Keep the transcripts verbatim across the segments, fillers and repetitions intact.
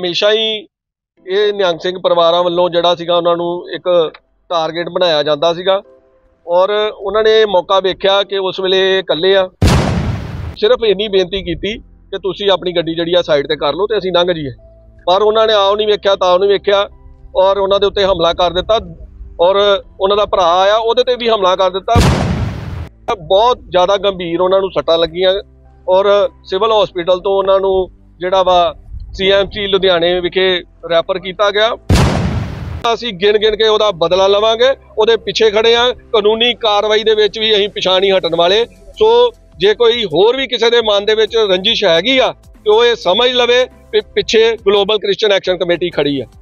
ਹਮੇਸ਼ਾ ਹੀ ਇਹ ਨਿਹੰਗ ਸਿੰਘ ਪਰਿਵਾਰਾਂ ਵੱਲੋਂ ਜਿਹੜਾ ਸੀਗਾ ਉਹਨਾਂ ਨੂੰ ਇੱਕ ਟਾਰਗੇਟ ਬਣਾਇਆ ਜਾਂਦਾ ਸੀਗਾ ਔਰ ਉਹਨਾਂ ਨੇ ਮੌਕਾ ਵੇਖਿਆ ਕਿ ਉਸ ਵੇਲੇ ਇਕੱਲੇ ਆ। ਸਿਰਫ ਇੰਨੀ ਬੇਨਤੀ ਕੀਤੀ ਕਿ ਤੁਸੀਂ ਆਪਣੀ ਗੱਡੀ ਜਿਹੜੀ ਆ ਸਾਈਡ ਤੇ ਕਰ ਲਓ ਤੇ ਅਸੀਂ ਲੰਘ ਜਾਈਏ, ਪਰ ਉਹਨਾਂ ਨੇ ਆਉ ਨਹੀਂ ਵੇਖਿਆ ਤਾਂ ਨਹੀਂ ਵੇਖਿਆ ਔਰ ਉਹਨਾਂ ਦੇ ਉੱਤੇ ਹਮਲਾ ਕਰ ਦਿੱਤਾ ਔਰ ਉਹਨਾਂ ਦਾ ਭਰਾ ਆਇਆ ਉਹਦੇ ਤੇ ਵੀ ਹਮਲਾ ਕਰ ਦਿੱਤਾ। ਬਹੁਤ ਜ਼ਿਆਦਾ ਗੰਭੀਰ ਉਹਨਾਂ ਨੂੰ ਸੱਟਾਂ ਲੱਗੀਆਂ ਔਰ ਸਿਵਲ ਹਸਪੀਟਲ ਤੋਂ ਉਹਨਾਂ ਨੂੰ ਜਿਹੜਾ ਵਾ ਸੀ ਐਮ ਸੀ ਲੁਧਿਆਣੇ ਵਿਖੇ ਰੈਫਰ ਕੀਤਾ ਗਿਆ। ਅਸੀਂ ਗਿਣ ਗਿਣ ਕੇ ਉਹਦਾ ਬਦਲਾ ਲਵਾਂਗੇ, ਉਹਦੇ ਪਿੱਛੇ ਖੜੇ ਆ। ਕਾਨੂੰਨੀ ਕਾਰਵਾਈ ਦੇ ਵਿੱਚ ਵੀ ਅਸੀਂ ਪਿਛਾਂਹ ਨਹੀਂ ਹਟਣ ਵਾਲੇ। ਸੋ ਜੇ ਕੋਈ ਹੋਰ ਵੀ ਕਿਸੇ ਦੇ ਮਨ ਦੇ ਵਿੱਚ ਰੰਜਿਸ਼ ਹੈਗੀ ਆ ਤੇ ਉਹ ਇਹ ਸਮਝ ਲਵੇ ਕਿ ਪਿੱਛੇ ਗਲੋਬਲ ਕ੍ਰਿਸਚੀਅਨ ਐਕਸ਼ਨ ਕਮੇਟੀ ਖੜੀ ਆ।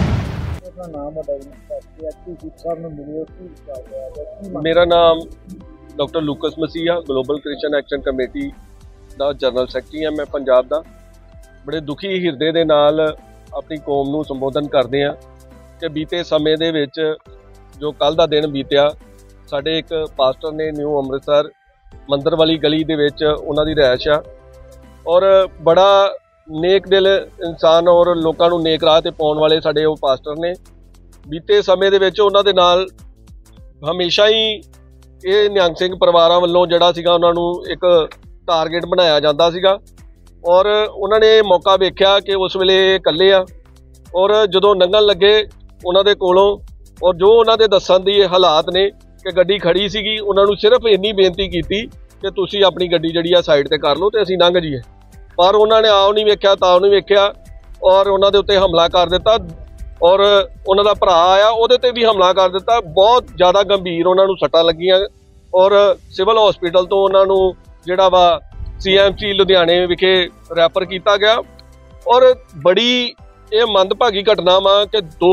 ਮੇਰਾ ਨਾਮ ਡਾਕਟਰ ਲੂਕਸ ਮਸੀਹ ਆ, ਗਲੋਬਲ ਕ੍ਰਿਸਚੀਅਨ ਐਕਸ਼ਨ ਕਮੇਟੀ ਦਾ ਜਨਰਲ ਸੈਕਟਰੀ ਆ ਮੈਂ ਪੰਜਾਬ ਦਾ। ਬੜੇ ਦੁਖੀ ਹਿਰਦੇ ਦੇ ਨਾਲ ਆਪਣੀ ਕੌਮ ਨੂੰ ਸੰਬੋਧਨ ਕਰਦੇ ਆ ਕਿ ਬੀਤੇ ਸਮੇਂ ਦੇ ਵਿੱਚ ਜੋ ਕੱਲ੍ਹ ਦਾ ਦਿਨ ਬੀਤਿਆ, ਸਾਡੇ ਇੱਕ ਪਾਸਟਰ ਨੇ ਨਿਊ ਅੰਮ੍ਰਿਤਸਰ ਮੰਦਰ ਵਾਲੀ ਗਲੀ ਦੇ ਵਿੱਚ ਉਹਨਾਂ ਦੀ ਰਿਹਾਇਸ਼ ਆ ਔਰ ਬੜਾ ਨੇਕ ਦਿਲ ਇਨਸਾਨ ਔਰ ਲੋਕਾਂ ਨੂੰ ਨੇਕ ਰਾਹ ਤੇ ਪਾਉਣ ਵਾਲੇ ਸਾਡੇ ਉਹ ਪਾਸਟਰ ਨੇ। ਬੀਤੇ ਸਮੇਂ ਦੇ ਵਿੱਚ ਉਹਨਾਂ ਦੇ ਨਾਲ ਹਮੇਸ਼ਾ ਹੀ ਇਹ ਨਿਹੰਗ ਸਿੰਘ ਪਰਿਵਾਰਾਂ ਵੱਲੋਂ ਜਿਹੜਾ ਸੀਗਾ ਉਹਨਾਂ ਨੂੰ ਇੱਕ ਟਾਰਗੇਟ ਬਣਾਇਆ ਜਾਂਦਾ ਸੀਗਾ ਔਰ ਉਹਨਾਂ ਨੇ ਮੌਕਾ ਵੇਖਿਆ ਕਿ ਉਸ ਵੇਲੇ ਇਕੱਲੇ ਆ ਔਰ ਜਦੋਂ ਲੰਘਣ ਲੱਗੇ ਉਹਨਾਂ ਦੇ ਕੋਲੋਂ ਔਰ ਜੋ ਉਹਨਾਂ ਦੇ ਦੱਸਣ ਦੀ ਹਾਲਾਤ ਨੇ ਕਿ ਗੱਡੀ ਖੜੀ ਸੀਗੀ, ਉਹਨਾਂ ਨੂੰ ਸਿਰਫ ਇੰਨੀ ਬੇਨਤੀ ਕੀਤੀ ਕਿ ਤੁਸੀਂ ਆਪਣੀ ਗੱਡੀ ਜਿਹੜੀ ਆ ਸਾਈਡ ਤੇ ਕਰ ਲਓ ਤੇ ਅਸੀਂ ਲੰਘ ਜਾਈਏ, ਪਰ ਉਹਨਾਂ ਨੇ ਆਉ ਨਹੀਂ ਵੇਖਿਆ ਤਾਂ ਨਹੀਂ ਵੇਖਿਆ ਔਰ ਉਹਨਾਂ ਦੇ ਉੱਤੇ ਹਮਲਾ ਕਰ ਦਿੱਤਾ ਔਰ ਉਹਨਾਂ ਦਾ ਭਰਾ ਆਇਆ ਉਹਦੇ ਤੇ ਵੀ ਹਮਲਾ ਕਰ ਦਿੱਤਾ। ਬਹੁਤ ਜ਼ਿਆਦਾ ਗੰਭੀਰ ਉਹਨਾਂ ਨੂੰ ਸੱਟਾਂ ਲੱਗੀਆਂ ਔਰ ਸਿਵਲ ਹਸਪੀਟਲ ਤੋਂ ਉਹਨਾਂ ਨੂੰ ਜਿਹੜਾ ਵਾ ਸੀ ਐਮ ਸੀ ਲੁਧਿਆਣੇ ਵਿਖੇ ਰੈਫਰ ਕੀਤਾ ਗਿਆ ਔਰ ਬੜੀ ਇਹ ਮੰਦਭਾਗੀ ਘਟਨਾ ਵਾ ਕਿ ਦੋ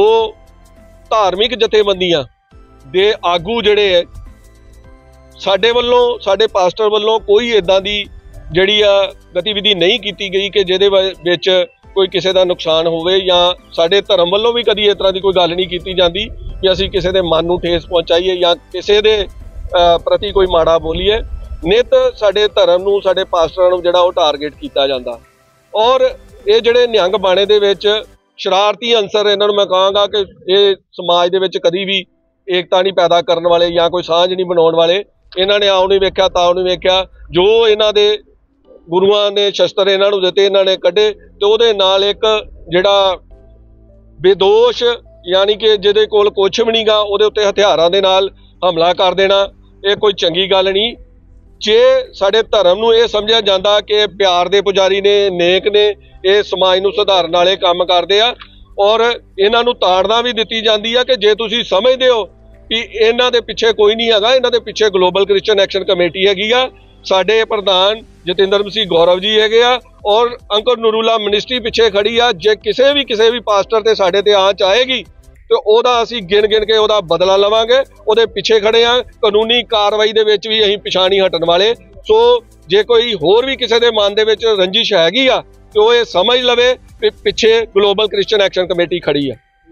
ਧਾਰਮਿਕ ਜਥੇਬੰਦੀਆਂ ਦੇ ਆਗੂ ਜਿਹੜੇ ਹੈ ਸਾਡੇ ਵੱਲੋਂ ਸਾਡੇ ਪਾਸਟਰ ਵੱਲੋਂ ਕੋਈ ਇੱਦਾਂ ਦੀ ਜਿਹੜੀ ਆ ਗਤੀਵਿਧੀ ਨਹੀਂ ਕੀਤੀ ਗਈ ਕਿ ਜਿਹਦੇ ਵਿੱਚ ਕੋਈ ਕਿਸੇ ਦਾ ਨੁਕਸਾਨ ਹੋਵੇ ਜਾਂ ਸਾਡੇ ਧਰਮ ਵੱਲੋਂ ਵੀ ਕਦੀ ਇਸ ਤਰ੍ਹਾਂ ਦੀ ਕੋਈ ਗੱਲ ਨਹੀਂ ਕੀਤੀ ਜਾਂਦੀ ਕਿ ਅਸੀਂ ਕਿਸੇ ਦੇ ਮਨ ਨੂੰ ਠੇਸ ਪਹੁੰਚਾਈਏ ਜਾਂ ਕਿਸੇ ਦੇ ਪ੍ਰਤੀ ਕੋਈ ਮਾੜਾ ਬੋਲੀਏ। ਨਿਤ ਸਾਡੇ ਧਰਮ ਨੂੰ ਸਾਡੇ ਪਾਸਟਰਾਂ ਨੂੰ ਜਿਹੜਾ ਉਹ ਟਾਰਗੇਟ ਕੀਤਾ ਜਾਂਦਾ ਔਰ ਇਹ ਜਿਹੜੇ ਨਿਹੰਗ ਬਾਣੇ ਦੇ ਵਿੱਚ ਸ਼ਰਾਰਤੀ ਅੰਸਰ, ਇਹਨਾਂ ਨੂੰ ਮੈਂ ਕਹਾਂਗਾ ਕਿ ਇਹ ਸਮਾਜ ਦੇ ਵਿੱਚ ਕਦੀ ਵੀ ਏਕਤਾ ਨਹੀਂ ਪੈਦਾ ਕਰਨ ਵਾਲੇ ਜਾਂ ਕੋਈ ਸਾਂਝ ਨਹੀਂ ਬਣਾਉਣ ਵਾਲੇ। ਇਹਨਾਂ ਨੇ ਆਉ ਨਹੀਂ ਵੇਖਿਆ ਤਾਂ ਨਹੀਂ ਵੇਖਿਆ, ਜੋ ਇਹਨਾਂ ਦੇ ਗੁਰੂਆਂ ਨੇ ਸ਼ਸਤਰ ਇਹਨਾਂ ਨੂੰ ਦਿੱਤੇ ਇਹਨਾਂ ਨੇ ਕੱਢੇ ਤੇ ਉਹਦੇ ਨਾਲ ਇੱਕ ਜਿਹੜਾ ਬੇਦੋਸ਼ ਯਾਨੀ ਕਿ ਜਿਹਦੇ ਕੋਲ ਕੁਛ ਵੀ ਨਹੀਂਗਾ ਉਹਦੇ ਉੱਤੇ ਹਥਿਆਰਾਂ ਦੇ ਨਾਲ ਹਮਲਾ ਕਰ ਦੇਣਾ, ਇਹ ਕੋਈ ਚੰਗੀ ਗੱਲ ਨਹੀਂ। ਜੇ ਸਾਡੇ ਧਰਮ ਨੂੰ ਇਹ ਸਮਝਿਆ ਜਾਂਦਾ ਕਿ ਪਿਆਰ ਦੇ ਪੁਜਾਰੀ ਨੇ, ਨੇਕ ਨੇ, ਇਹ ਸਮਾਜ ਨੂੰ ਸੁਧਾਰਨ ਵਾਲੇ ਕੰਮ ਕਰਦੇ ਆ ਔਰ ਇਹਨਾਂ ਨੂੰ ਤਾੜਨਾ ਵੀ ਦਿੱਤੀ ਜਾਂਦੀ ਆ ਕਿ ਜੇ ਤੁਸੀਂ ਸਮਝਦੇ ਹੋ ਕਿ ਇਹਨਾਂ ਦੇ ਪਿੱਛੇ ਕੋਈ ਨਹੀਂ ਹੈਗਾ, ਇਹਨਾਂ ਦੇ ਪਿੱਛੇ ਗਲੋਬਲ ਕ੍ਰਿਸਚੀਅਨ ਐਕਸ਼ਨ ਕਮੇਟੀ ਹੈਗੀ ਆ। ਸਾਡੇ ਪ੍ਰਧਾਨ ਜਤਿੰਦਰ ਮਸੀਹ ਗੌਰਵ ਜੀ ਹੈਗੇ ਆ ਔਰ ਅੰਕਲ ਨੂਰੁੱਲਾ ਮਿਨਿਸਟਰੀ ਪਿੱਛੇ ਖੜੀ ਆ। ਜੇ ਕਿਸੇ ਵੀ ਕਿਸੇ ਵੀ ਪਾਸਟਰ ਤੇ ਸਾਡੇ ਤੇ ਆਂਚ ਆਏਗੀ ਤੇ ਉਹਦਾ ਅਸੀਂ ਗਿਣ ਗਿਣ ਕੇ ਉਹਦਾ ਬਦਲਾ ਲਵਾਂਗੇ, ਉਹਦੇ ਪਿੱਛੇ ਖੜੇ ਆ। ਕਾਨੂੰਨੀ ਕਾਰਵਾਈ ਦੇ ਵਿੱਚ ਵੀ ਅਸੀਂ ਪਿਛਾਂਹ ਨਹੀਂ ਹਟਣ ਵਾਲੇ। ਸੋ ਜੇ ਕੋਈ ਹੋਰ ਵੀ ਕਿਸੇ ਦੇ ਮਨ ਦੇ ਵਿੱਚ ਰੰਜਿਸ਼ ਹੈਗੀ ਆ ਤੇ ਉਹ ਇਹ ਸਮਝ ਲਵੇ ਕਿ ਪਿੱਛੇ ਗਲੋਬਲ ਕ੍ਰਿਸਚੀਅਨ ਐਕਸ਼ਨ ਕਮੇਟੀ ਖੜੀ ਆ।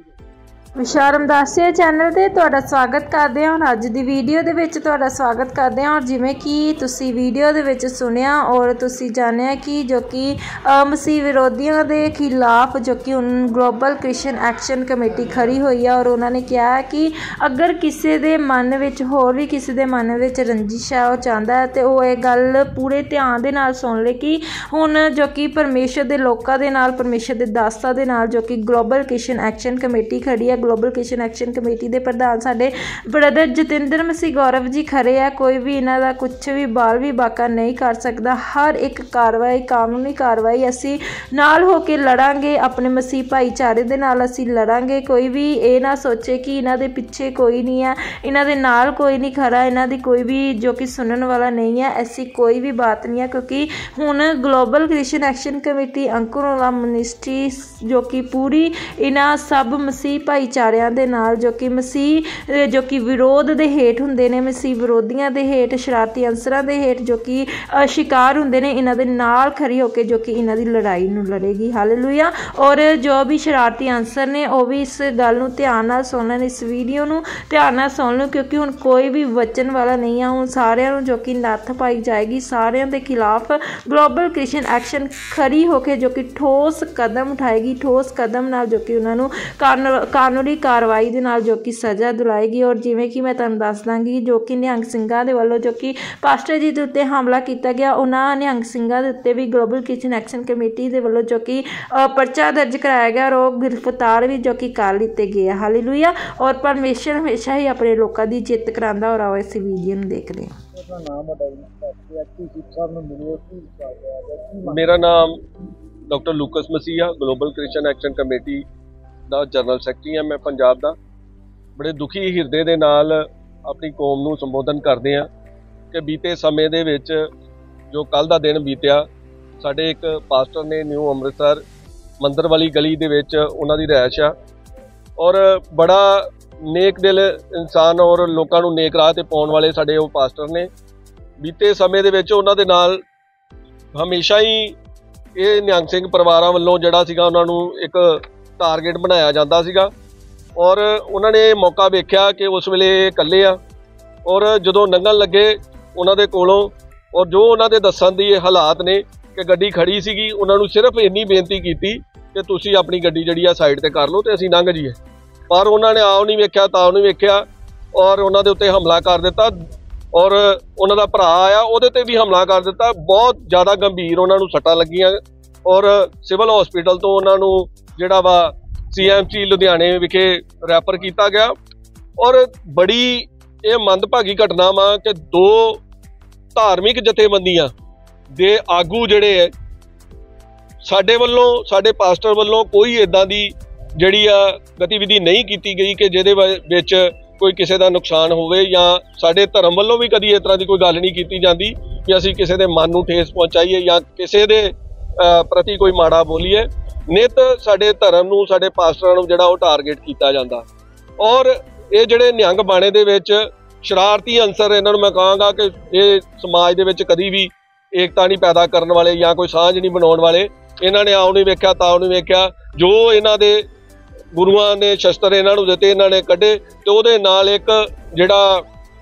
ਵਿਸ਼ਾ ਰਮਦਾਸੀਆ ਚੈਨਲ ਤੇ ਤੁਹਾਡਾ ਸਵਾਗਤ ਕਰਦੇ ਹਾਂ। ਅੱਜ ਦੀ ਵੀਡੀਓ ਦੇ ਵਿੱਚ ਤੁਹਾਡਾ ਸਵਾਗਤ ਕਰਦੇ ਹਾਂ ਔਰ ਜਿਵੇਂ ਕਿ ਤੁਸੀਂ ਵੀਡੀਓ ਦੇ ਵਿੱਚ ਸੁਣਿਆ ਔਰ ਤੁਸੀਂ ਜਾਣਿਆ ਕਿ ਜੋ ਕਿ ਮਸੀਹ ਵਿਰੋਧੀਆਂ ਦੇ ਖਿਲਾਫ ਜੋ ਕਿ ਹੁਣ ਗਲੋਬਲ ਕ੍ਰਿਸਚੀਅਨ ਐਕਸ਼ਨ ਕਮੇਟੀ ਖੜੀ ਹੋਈ ਹੈ ਔਰ ਉਹਨਾਂ ਨੇ ਕਿਹਾ ਕਿ ਅਗਰ ਕਿਸੇ ਦੇ ਮਨ ਵਿੱਚ ਹੋਰ ਵੀ ਕਿਸੇ ਦੇ ਮਨ ਵਿੱਚ ਰੰਜਿਸ਼ ਹੈ, ਉਹ ਚਾਹੁੰਦਾ ਹੈ ਤੇ ਉਹ ਇਹ ਗੱਲ ਪੂਰੇ ਧਿਆਨ ਦੇ ਨਾਲ ਸੁਣ ਲੇ ਕਿ ਹੁਣ ਜੋ ਕਿ ਪਰਮੇਸ਼ਰ ਦੇ ਲੋਕਾਂ ਦੇ ਨਾਲ, ਪਰਮੇਸ਼ਰ ਦੇ ਦਾਸਾਂ ਦੇ ਨਾਲ ਜੋ ਕਿ ਗਲੋਬਲ ਕ੍ਰਿਸਚੀਅਨ ਐਕਸ਼ਨ ਕਮੇਟੀ ਖੜੀ ਹੈ। ਗਲੋਬਲ ਕ੍ਰਿਸਚੀਅਨ ਐਕਸ਼ਨ ਕਮੇਟੀ ਦੇ ਪ੍ਰਧਾਨ ਸਾਡੇ ਬ੍ਰਦਰ ਜਤਿੰਦਰ ਮਸੀਹ ਗੌਰਵ ਜੀ ਖੜੇ ਆ। ਕੋਈ ਵੀ ਇਹਨਾਂ ਦਾ ਕੁਛ ਵੀ ਬਾਲ ਵੀ ਬਾਕਾ ਨਹੀਂ ਕਰ ਸਕਦਾ। ਹਰ ਇੱਕ ਕਾਰਵਾਈ, ਕਾਨੂੰਨੀ ਕਾਰਵਾਈ ਅਸੀਂ ਨਾਲ ਹੋ ਕੇ ਲੜਾਂਗੇ, ਆਪਣੇ ਮਸੀਹ ਭਾਈਚਾਰੇ ਦੇ ਨਾਲ ਅਸੀਂ ਲੜਾਂਗੇ। ਕੋਈ ਵੀ ਇਹ ਨਾ ਸੋਚੇ ਕਿ ਇਹਨਾਂ ਦੇ ਪਿੱਛੇ ਕੋਈ ਨਹੀਂ ਹੈ, ਇਹਨਾਂ ਦੇ ਨਾਲ ਕੋਈ ਨਹੀਂ ਖੜਾ, ਇਹਨਾਂ ਦੀ ਕੋਈ ਵੀ ਜੋ ਕਿ ਸੁਣਨ ਵਾਲਾ ਨਹੀਂ ਹੈ, ਐਸੀ ਕੋਈ ਵੀ ਬਾਤ ਨਹੀਂ ਹੈ। ਕਿਉਂਕਿ ਹੁਣ global Christian action committee Ankur Narula ministry ਜੋ ਕਿ ਪੂਰੀ ਇਹਨਾਂ ਸਭ ਮਸੀਹ ਭਾਈਚਾਰੇ ਵਿਚਾਰਿਆਂ ਦੇ ਨਾਲ ਜੋ ਕਿ ਮਸੀਹ ਜੋ ਕਿ ਵਿਰੋਧ ਦੇ ਹੇਠ ਹੁੰਦੇ ਨੇ, ਮਸੀਹ ਵਿਰੋਧੀਆਂ ਦੇ ਹੇਠ, ਸ਼ਰਾਰਤੀ ਅੰਸਰਾਂ ਦੇ ਹੇਠ ਜੋ ਕਿ ਸ਼ਿਕਾਰ ਹੁੰਦੇ ਨੇ, ਇਹਨਾਂ ਦੇ ਨਾਲ ਖੜੀ ਹੋ ਕੇ ਜੋ ਕਿ ਇਹਨਾਂ ਦੀ ਲੜਾਈ ਨੂੰ ਲੜੇਗੀ। ਹਾਲੇਲੂਇਆ। ਔਰ ਜੋ ਵੀ ਸ਼ਰਾਰਤੀ ਅੰਸਰ ਨੇ ਉਹ ਵੀ ਇਸ ਗੱਲ ਨੂੰ ਧਿਆਨ ਨਾਲ ਸੁਣ ਲੈਣ, ਇਸ ਵੀਡੀਓ ਨੂੰ ਧਿਆਨ ਨਾਲ ਸੁਣ ਲਓ, ਕਿਉਂਕਿ ਹੁਣ ਕੋਈ ਵੀ ਬਚਣ ਵਾਲਾ ਨਹੀਂ ਆ। ਹੁਣ ਸਾਰਿਆਂ ਨੂੰ ਜੋ ਕਿ ਨੱਥ ਪਾਈ ਜਾਏਗੀ, ਸਾਰਿਆਂ ਦੇ ਖਿਲਾਫ ਗਲੋਬਲ ਕ੍ਰਿਸਚੀਅਨ ਐਕਸ਼ਨ ਖੜੀ ਹੋ ਕੇ ਜੋ ਕਿ ਠੋਸ ਕਦਮ ਉਠਾਏਗੀ, ਠੋਸ ਕਦਮ ਨਾਲ ਜੋ ਕਿ ਉਹਨਾਂ ਨੂੰ ਕਾਨੂੰਨੀ ਕਾਰਵਾਈ ਦੇ ਨਾਲ ਜੋ ਕਿ ਸਜ਼ਾ ਦਿਲਾਏਗੀ। ਔਰ ਜਿਵੇਂ ਕਿ ਮੈਂ ਤੁਹਾਨੂੰ ਦੱਸ ਦਾਂਗੀ, ਜੋ ਕਿ ਨਿਹੰਗ ਸਿੰਘਾਂ ਦੇ ਵੱਲੋਂ ਜੋ ਕਿ ਪਾਸਟਰ ਜੀ ਦੇ ਉੱਤੇ ਹਮਲਾ ਕੀਤਾ ਗਿਆ, ਉਹਨਾਂ ਨਿਹੰਗ ਸਿੰਘਾਂ ਦੇ ਉੱਤੇ ਵੀ ਗਲੋਬਲ ਕ੍ਰਿਸਚੀਅਨ ਐਕਸ਼ਨ ਕਮੇਟੀ ਦੇ ਵੱਲੋਂ ਜੋ ਕਿ ਪਰਚਾ ਦਰਜ ਕਰਾਇਆ ਗਿਆ ਔਰ ਉਹ ਗ੍ਰਿਫਤਾਰ ਵੀ ਜੋ ਕਿ ਕਰ ਲਿੱਤੇ ਗਏ ਆ। ਹਾਲੇਲੂਇਆ। ਔਰ ਪਰਮੇਸ਼ਰ ਹਮੇਸ਼ਾ ਹੀ ਆਪਣੇ ਲੋਕਾਂ ਦੀ ਜਿੱਤ ਕਰਾਉਂਦਾ। ਔਰ ਆਓ ਇਸ ਵੀਡੀਓ ਨੂੰ ਦੇਖਦੇ ਹਾਂ। ਮੇਰਾ ਨਾਮ ਡਾਕਟਰ ਲੂਕਸ ਮਸੀਹ ਆ, ਗਲੋਬਲ ਕ੍ਰਿਸਚੀਅਨ ਐਕਸ਼ਨ ਕਮੇਟੀ ਦਾ ਜਨਰਲ ਸੈਕਟਰੀ ਹਾਂ ਮੈਂ ਪੰਜਾਬ ਦਾ। ਬੜੇ ਦੁਖੀ ਹਿਰਦੇ ਦੇ ਨਾਲ ਆਪਣੀ ਕੌਮ ਨੂੰ ਸੰਬੋਧਨ ਕਰਦੇ ਹਾਂ ਕਿ ਬੀਤੇ ਸਮੇਂ ਦੇ ਵਿੱਚ ਜੋ ਕੱਲ੍ਹ ਦਾ ਦਿਨ ਬੀਤਿਆ, ਸਾਡੇ ਇੱਕ ਪਾਸਟਰ ਨੇ ਨਿਊ ਅੰਮ੍ਰਿਤਸਰ ਮੰਦਰ ਵਾਲੀ ਗਲੀ ਦੇ ਵਿੱਚ ਉਹਨਾਂ ਦੀ ਰਿਹਾਇਸ਼ ਆ, ਔਰ ਬੜਾ ਨੇਕ ਦਿਲ ਇਨਸਾਨ ਔਰ ਲੋਕਾਂ ਨੂੰ ਨੇਕ ਰਾਹ 'ਤੇ ਪਾਉਣ ਵਾਲੇ ਸਾਡੇ ਉਹ ਪਾਸਟਰ ਨੇ। ਬੀਤੇ ਸਮੇਂ ਦੇ ਵਿੱਚ ਉਹਨਾਂ ਦੇ ਨਾਲ ਹਮੇਸ਼ਾ ਹੀ ਇਹ ਨਿਹੰਗ ਸਿੰਘ ਪਰਿਵਾਰਾਂ ਵੱਲੋਂ ਜਿਹੜਾ ਸੀਗਾ ਉਹਨਾਂ ਨੂੰ ਇੱਕ ਟਾਰਗੇਟ ਬਣਾਇਆ ਜਾਂਦਾ ਸੀਗਾ, ਔਰ ਉਹਨਾਂ ਨੇ ਮੌਕਾ ਵੇਖਿਆ ਕਿ ਉਸ ਵੇਲੇ ਇਕੱਲੇ ਆ, ਔਰ ਜਦੋਂ ਲੰਘਣ ਲੱਗੇ ਉਹਨਾਂ ਦੇ ਕੋਲੋਂ, ਔਰ ਜੋ ਉਹਨਾਂ ਦੇ ਦੱਸਣ ਦੀ ਹਾਲਾਤ ਨੇ ਕਿ ਗੱਡੀ ਖੜੀ ਸੀਗੀ, ਉਹਨਾਂ ਨੂੰ ਸਿਰਫ ਇੰਨੀ ਬੇਨਤੀ ਕੀਤੀ ਕਿ ਤੁਸੀਂ ਆਪਣੀ ਗੱਡੀ ਜਿਹੜੀ ਆ ਸਾਈਡ 'ਤੇ ਕਰ ਲਓ ਅਤੇ ਅਸੀਂ ਲੰਘ ਜਾਈਏ। ਪਰ ਉਹਨਾਂ ਨੇ ਆਓ ਨਹੀਂ ਵੇਖਿਆ, ਤਾਓ ਨਹੀਂ ਵੇਖਿਆ, ਔਰ ਉਹਨਾਂ ਦੇ ਉੱਤੇ ਹਮਲਾ ਕਰ ਦਿੱਤਾ। ਔਰ ਉਹਨਾਂ ਦਾ ਭਰਾ ਆਇਆ, ਉਹਦੇ 'ਤੇ ਵੀ ਹਮਲਾ ਕਰ ਦਿੱਤਾ। ਬਹੁਤ ਜ਼ਿਆਦਾ ਗੰਭੀਰ ਉਹਨਾਂ ਨੂੰ ਸੱਟਾਂ ਲੱਗੀਆਂ, ਔਰ ਸਿਵਲ ਹਸਪੀਟਲ ਤੋਂ ਉਹਨਾਂ ਨੂੰ ਜਿਹੜਾ ਵਾ ਸੀ ਐਮ ਸੀ ਲੁਧਿਆਣੇ ਵਿਖੇ ਰੈਫਰ ਕੀਤਾ ਗਿਆ। ਔਰ ਬੜੀ ਇਹ ਮੰਦਭਾਗੀ ਘਟਨਾ ਵਾ ਕਿ ਦੋ ਧਾਰਮਿਕ ਜਥੇਬੰਦੀਆਂ ਦੇ ਆਗੂ ਜਿਹੜੇ ਹੈ, ਸਾਡੇ ਵੱਲੋਂ, ਸਾਡੇ ਪਾਸਟਰ ਵੱਲੋਂ ਕੋਈ ਇੱਦਾਂ ਦੀ ਜਿਹੜੀ ਆ ਗਤੀਵਿਧੀ ਨਹੀਂ ਕੀਤੀ ਗਈ ਕਿ ਜਿਹਦੇ ਵਿੱਚ ਕੋਈ ਕਿਸੇ ਦਾ ਨੁਕਸਾਨ ਹੋਵੇ, ਜਾਂ ਸਾਡੇ ਧਰਮ ਵੱਲੋਂ ਵੀ ਕਦੀ ਇਸ ਤਰ੍ਹਾਂ ਦੀ ਕੋਈ ਗੱਲ ਨਹੀਂ ਕੀਤੀ ਜਾਂਦੀ ਕਿ ਅਸੀਂ ਕਿਸੇ ਦੇ ਮਨ ਨੂੰ ਠੇਸ ਪਹੁੰਚਾਈਏ ਜਾਂ ਕਿਸੇ ਦੇ ਪ੍ਰਤੀ ਕੋਈ ਮਾੜਾ ਬੋਲੀਏ। ਨਿਤ ਸਾਡੇ ਧਰਮ ਨੂੰ, ਸਾਡੇ ਪਾਸਟਰਾਂ ਨੂੰ ਜਿਹੜਾ ਉਹ ਟਾਰਗੇਟ ਕੀਤਾ ਜਾਂਦਾ। ਔਰ ਇਹ ਜਿਹੜੇ ਨਿਹੰਗ ਬਾਣੇ ਦੇ ਵਿੱਚ ਸ਼ਰਾਰਤੀ ਅੰਸਰ, ਇਹਨਾਂ ਨੂੰ ਮੈਂ ਕਹਾਂਗਾ ਕਿ ਇਹ ਸਮਾਜ ਦੇ ਵਿੱਚ ਕਦੀ ਵੀ ਏਕਤਾ ਨਹੀਂ ਪੈਦਾ ਕਰਨ ਵਾਲੇ ਜਾਂ ਕੋਈ ਸਾਂਝ ਨਹੀਂ ਬਣਾਉਣ ਵਾਲੇ। ਇਹਨਾਂ ਨੇ ਆਉ ਨਹੀਂ ਵੇਖਿਆ, ਤਾਉ ਨਹੀਂ ਵੇਖਿਆ, ਜੋ ਇਹਨਾਂ ਦੇ ਗੁਰੂਆਂ ਨੇ ਸ਼ਸਤਰ ਇਹਨਾਂ ਨੂੰ ਦਿੱਤੇ ਇਹਨਾਂ ਨੇ ਕੱਢੇ, ਤੇ ਉਹਦੇ ਨਾਲ ਇੱਕ ਜਿਹੜਾ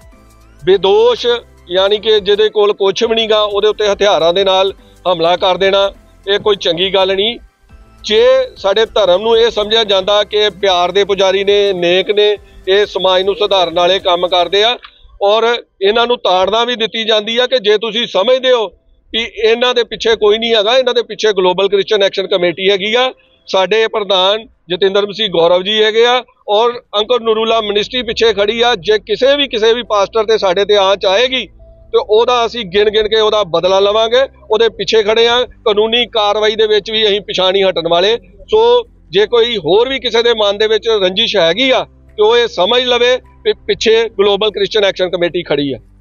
ਬੇਦੋਸ਼ ਯਾਨੀ ਕਿ ਜਿਹਦੇ ਕੋਲ ਕੁਛ ਵੀ ਨਹੀਂ ਗਾ, ਉਹਦੇ ਉੱਤੇ ਹਥਿਆਰਾਂ ਦੇ ਨਾਲ ਹਮਲਾ ਕਰ ਦੇਣਾ, ਇਹ ਕੋਈ ਚੰਗੀ ਗੱਲ ਨਹੀਂ। ਜੇ ਸਾਡੇ ਧਰਮ ਨੂੰ ਇਹ ਸਮਝਿਆ ਜਾਂਦਾ ਕਿ ਪਿਆਰ ਦੇ ਪੁਜਾਰੀ ਨੇ, ਨੇਕ ਨੇ, ਇਹ ਸਮਾਜ ਨੂੰ ਸੁਧਾਰਨ ਵਾਲੇ ਕੰਮ ਕਰਦੇ ਆ, ਔਰ ਇਹਨਾਂ ਨੂੰ ਤਾੜਨਾ ਵੀ ਦਿੱਤੀ ਜਾਂਦੀ ਆ ਕਿ ਜੇ ਤੁਸੀਂ ਸਮਝਦੇ ਹੋ ਕਿ ਇਹਨਾਂ ਦੇ ਪਿੱਛੇ ਕੋਈ ਨਹੀਂ ਹੈਗਾ, ਇਹਨਾਂ ਦੇ ਪਿੱਛੇ ਗਲੋਬਲ ਕ੍ਰਿਸਚੀਅਨ ਐਕਸ਼ਨ ਕਮੇਟੀ ਹੈਗੀ ਆ, ਸਾਡੇ ਪ੍ਰਧਾਨ ਜਤਿੰਦਰ ਮਸੀਹ ਗੌਰਵ ਜੀ ਹੈਗੇ ਆ, ਔਰ ਅੰਕਲ ਨੂਰੁੱਲਾ ਮਿਨਿਸਟਰੀ ਪਿੱਛੇ ਖੜੀ ਆ। ਜੇ ਕਿਸੇ ਵੀ ਕਿਸੇ ਵੀ ਪਾਸਟਰ ਤੇ ਸਾਡੇ ਤੇ ਆਂਚ ਆਏਗੀ ਤੇ ਉਹਦਾ ਅਸੀਂ ਗਿਣ ਗਿਣ ਕੇ ਉਹਦਾ ਬਦਲਾ ਲਵਾਂਗੇ, ਉਹਦੇ ਪਿੱਛੇ ਖੜੇ ਆ। ਕਾਨੂੰਨੀ ਕਾਰਵਾਈ ਦੇ ਵਿੱਚ ਵੀ ਅਸੀਂ ਪਿਛਾਂਹ ਨਹੀਂ ਹਟਣ ਵਾਲੇ। ਸੋ ਜੇ ਕੋਈ ਹੋਰ ਵੀ ਕਿਸੇ ਦੇ ਮਨ ਦੇ ਵਿੱਚ ਰੰਜਿਸ਼ ਹੈਗੀ ਆ ਤੇ ਉਹ ਇਹ ਸਮਝ ਲਵੇ ਕਿ ਪਿੱਛੇ ਗਲੋਬਲ ਕ੍ਰਿਸਚੀਅਨ ਐਕਸ਼ਨ ਕਮੇਟੀ ਖੜੀ ਆ।